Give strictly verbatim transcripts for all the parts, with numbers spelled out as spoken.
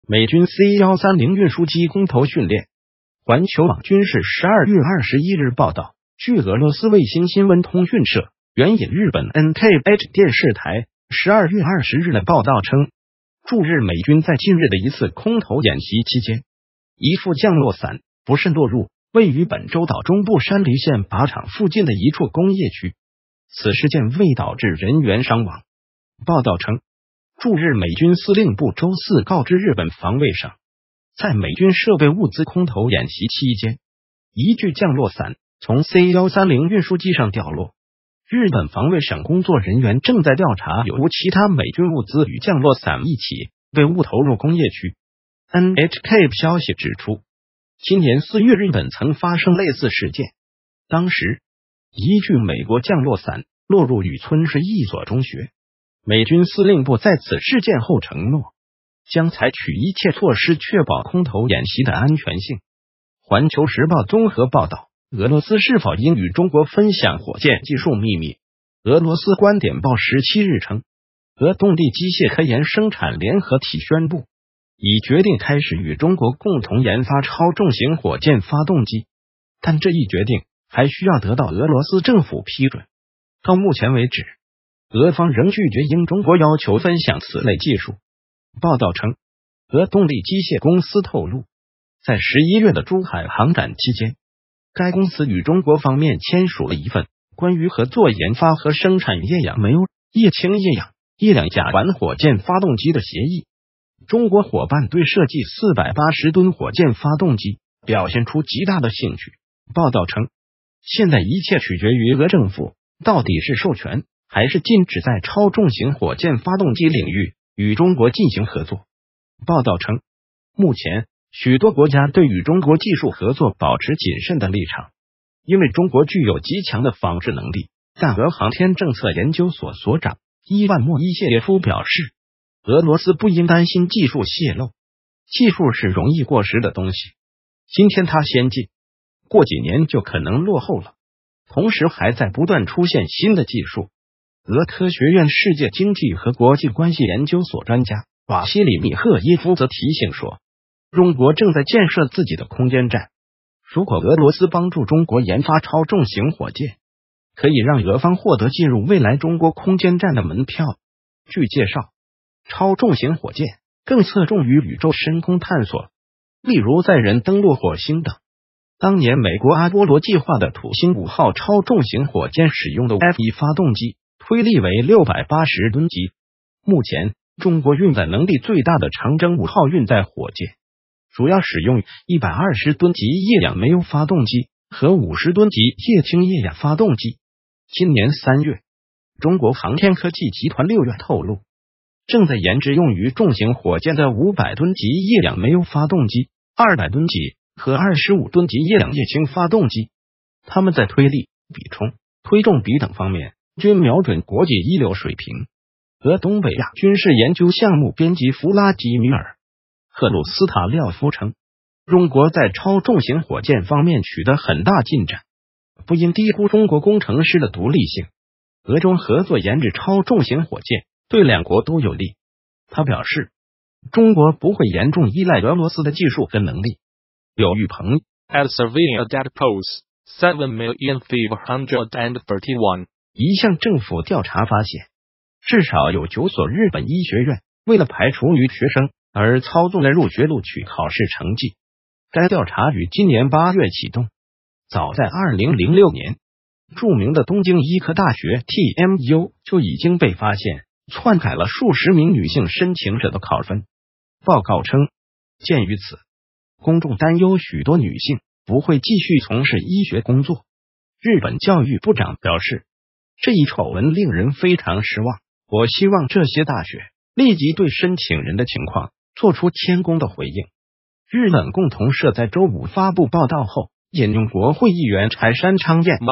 美军 C 一三零 运输机空投训练。环球网军事十二月二十一日报道，据俄罗斯卫星新闻通讯社援引日本 N K H 电视台十二月二十日的报道称，驻日美军在近日的一次空投演习期间，一副降落伞不慎落入位于本州岛中部山梨县靶场附近的一处工业区，此事件未导致人员伤亡。报道称，驻日美军司令部周四告知日本防卫省，在美军设备物资空投演习期间，一具降落伞从 C 一三零 运输机上掉落。日本防卫省工作人员正在调查有无其他美军物资与降落伞一起被误投入工业区。N H K 消息指出，今年四月日本曾发生类似事件，当时一具美国降落伞落入宇村市一所中学。美军司令部在此事件后承诺，将采取一切措施确保空投演习的安全性。环球时报综合报道，俄罗斯是否应与中国分享火箭技术秘密？俄罗斯观点报十七日称，俄动力机械科研生产联合体宣布，已决定开始与中国共同研发超重型火箭发动机，但这一决定还需要得到俄罗斯政府批准。到目前为止，俄方仍拒绝应中国要求分享此类技术。报道称，俄动力机械公司透露，在十一月的珠海航展期间，该公司与中国方面签署了一份关于合作研发和生产液氧煤液氢液氧液两甲烷火箭发动机的协议。中国伙伴对设计四百八十吨火箭发动机表现出极大的兴趣。报道称，现在一切取决于俄政府到底是授权还是禁止在超重型火箭发动机领域与中国进行合作。报道称，目前许多国家对与中国技术合作保持谨慎的立场，因为中国具有极强的仿制能力。但俄航天政策研究所所长伊万莫伊谢列夫表示，俄罗斯不应担心技术泄露，技术是容易过时的东西，今天它先进，过几年就可能落后了，同时还在不断出现新的技术。俄科学院世界经济和国际关系研究所专家瓦西里米赫耶夫则提醒说，中国正在建设自己的空间站，如果俄罗斯帮助中国研发超重型火箭，可以让俄方获得进入未来中国空间站的门票。据介绍，超重型火箭更侧重于宇宙深空探索，例如载人登陆火星等。当年美国阿波罗计划的土星五号超重型火箭使用的 F 一 发动机推力为六百八十吨级。目前中国运载能力最大的长征五号运载火箭主要使用一百二十吨级液氧煤油发动机和五十吨级液氢液氧发动机。今年三月，中国航天科技集团六月透露，正在研制用于重型火箭的五百吨级液氧煤油发动机、二百吨级和二十五吨级液氧液氢发动机。他们在推力、比冲、推重比等方面均瞄准国际一流水平。俄东北亚军事研究项目编辑弗拉基米尔·赫鲁斯塔廖夫称，中国在超重型火箭方面取得很大进展，不应低估中国工程师的独立性。俄中合作研制超重型火箭对两国都有利。他表示，中国不会严重依赖俄罗斯的技术和能力。柳玉鹏 At surveying a data post seven million five hundred thirty-one， 一项政府调查发现，至少有九所日本医学院为了排除女学生而操纵了入学录取考试成绩。该调查于今年八月启动。早在二零零六年，著名的东京医科大学 T M U 就已经被发现篡改了数十名女性申请者的考分。报告称，鉴于此，公众担忧许多女性不会继续从事医学工作。日本教育部长表示，这一丑闻令人非常失望，我希望这些大学立即对申请人的情况做出谦恭的回应。日本共同社在周五发布报道后，引用国会议员柴山昌彦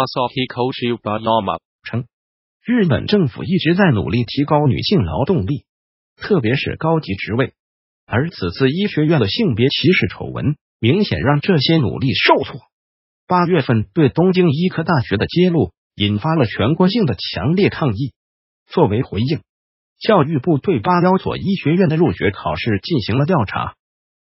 称，日本政府一直在努力提高女性劳动力，特别是高级职位，而此次医学院的性别歧视丑闻明显让这些努力受挫。八月份对东京医科大学的揭露引发了全国性的强烈抗议。作为回应，教育部对八幺所医学院的入学考试进行了调查。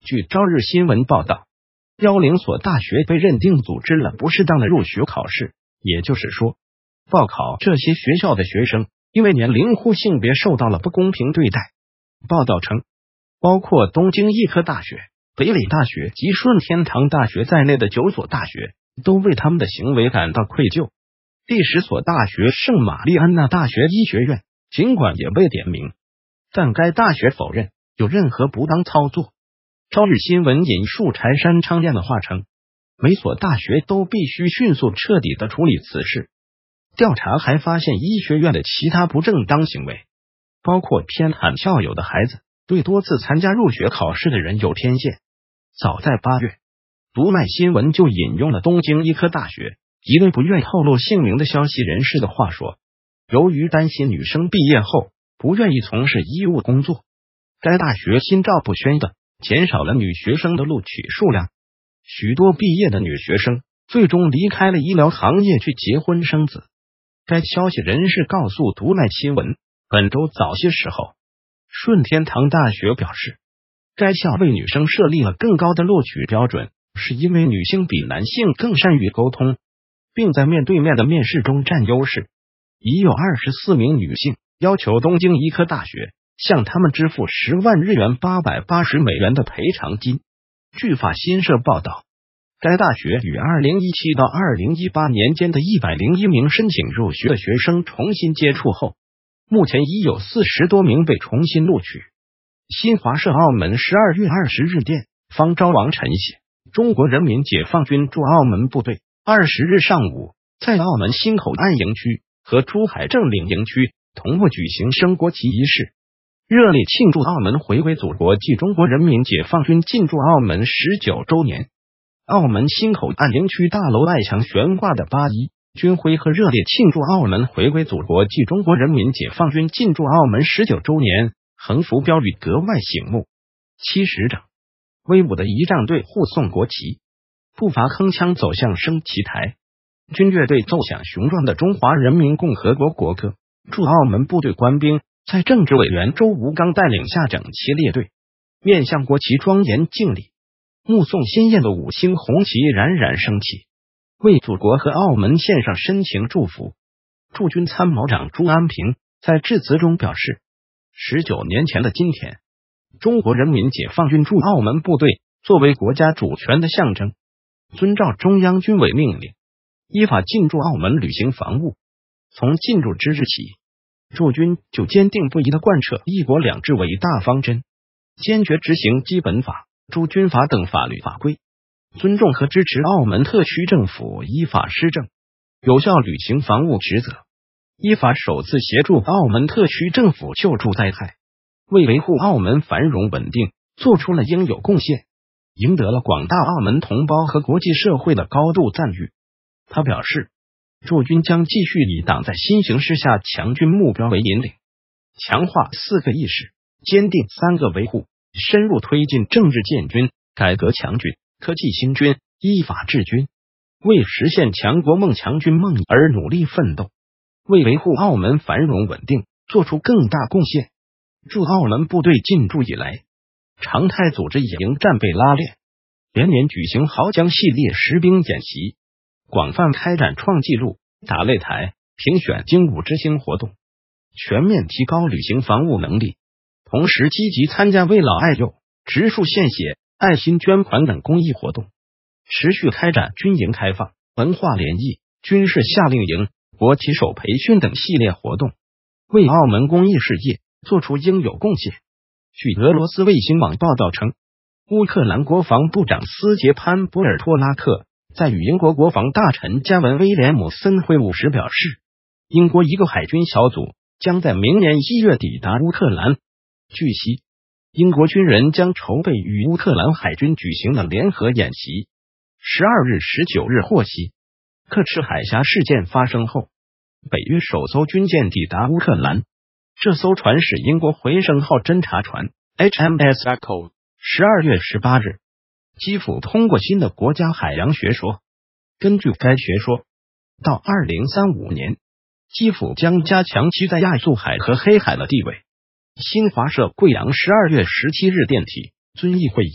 据朝日新闻报道，幺零所大学被认定组织了不适当的入学考试，也就是说，报考这些学校的学生因为年龄或性别受到了不公平对待。报道称，包括东京医科大学、北理大学及顺天堂大学在内的九所大学都为他们的行为感到愧疚。第十所大学圣玛丽安娜大学医学院尽管也被点名，但该大学否认有任何不当操作。朝日新闻引述柴山昌彦的话称，每所大学都必须迅速彻底的处理此事。调查还发现医学院的其他不正当行为，包括偏袒校友的孩子，对多次参加入学考试的人有偏见。早在八月，读卖新闻就引用了东京医科大学一位不愿透露姓名的消息人士的话说，由于担心女生毕业后不愿意从事医务工作，该大学心照不宣的减少了女学生的录取数量。许多毕业的女学生最终离开了医疗行业去结婚生子。该消息人士告诉读卖新闻，本周早些时候，顺天堂大学表示，该校为女生设立了更高的录取标准，是因为女性比男性更善于沟通，并在面对面的面试中占优势。已有二十四名女性要求东京医科大学向他们支付十万日元八百八十美元的赔偿金。据法新社报道，该大学与二零一七到二零一八年间的一百零一名申请入学的学生重新接触后，目前已有四十多名被重新录取。新华社澳门十二月二十日电，方昭王晨写，中国人民解放军驻澳门部队二十日上午在澳门新口岸营区和珠海正岭营区同步举行升国旗仪式，热烈庆祝澳门回归祖国暨中国人民解放军进驻澳门十九周年。澳门新口岸营区大楼外墙悬挂的八一军徽和热烈庆祝澳门回归祖国暨中国人民解放军进驻澳门十九周年横幅标语格外醒目。七十整，威武的仪仗队护送国旗，步伐铿锵走向升旗台，军乐队奏响雄壮的中华人民共和国国歌。驻澳门部队官兵在政治委员周吴刚带领下整齐列队，面向国旗庄严敬礼，目送鲜艳的五星红旗冉冉升起，为祖国和澳门献上深情祝福。驻军参谋长朱安平在致辞中表示，十九年前的今天，中国人民解放军驻澳门部队作为国家主权的象征，遵照中央军委命令，依法进驻澳门履行防务。从进驻之日起，驻军就坚定不移地贯彻一国两制伟大方针，坚决执行基本法、驻军法等法律法规，尊重和支持澳门特区政府依法施政，有效履行防务职责，依法首次协助澳门特区政府救助灾害，为维护澳门繁荣稳定做出了应有贡献，赢得了广大澳门同胞和国际社会的高度赞誉。他表示，驻军将继续以党在新形势下强军目标为引领，强化四个意识，坚定三个维护，深入推进政治建军、改革强军、科技兴军、依法治军，为实现强国梦、强军梦而努力奋斗，为维护澳门繁荣稳定做出更大贡献。驻澳门部队进驻以来，常态组织野营战备拉练，连年举行濠江系列实兵演习，广泛开展创纪录、打擂台、评选精武之星活动，全面提高履行防务能力。同时积极参加为老爱幼、植树献血、爱心捐款等公益活动，持续开展军营开放、文化联谊、军事夏令营、国旗手培训等系列活动，为澳门公益事业做出应有贡献。据俄罗斯卫星网报道称，乌克兰国防部长斯捷潘·波尔托拉克在与英国国防大臣加文·威廉姆森会晤时表示，英国一个海军小组将在明年一月抵达乌克兰。据悉，英国军人将筹备与乌克兰海军举行的联合演习。十二日、十九日获悉，刻赤海峡事件发生后，北约首艘军舰抵达乌克兰，这艘船是英国回声号侦察船 H M S Echo。十二月十八日，基辅通过新的国家海洋学说，根据该学说，到二零三五年，基辅将加强其在亚速海和黑海的地位。新华社贵阳十二月十七日电题遵义会议，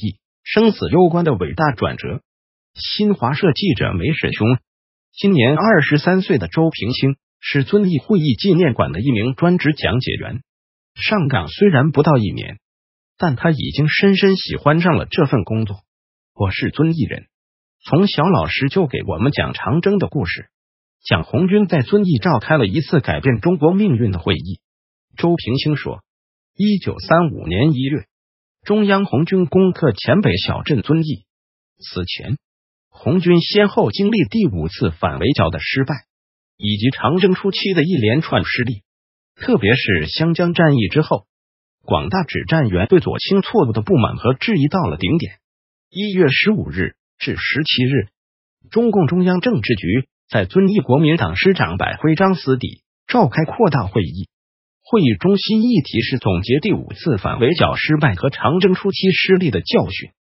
生死攸关的伟大转折。新华社记者梅世雄，今年二十三岁的周平清是遵义会议纪念馆的一名专职讲解员。上岗虽然不到一年，但他已经深深喜欢上了这份工作。我是遵义人，从小老师就给我们讲长征的故事，讲红军在遵义召开了一次改变中国命运的会议。周平清说，一九三五年一月，中央红军攻克黔北小镇遵义。此前，红军先后经历第五次反围剿的失败，以及长征初期的一连串失利。特别是湘江战役之后，广大指战员对左倾错误的不满和质疑到了顶点。一月十五日至十七日，中共中央政治局在遵义国民党师长柏辉章司邸召开扩大会议。会议中心议题是总结第五次反围剿失败和长征初期失利的教训。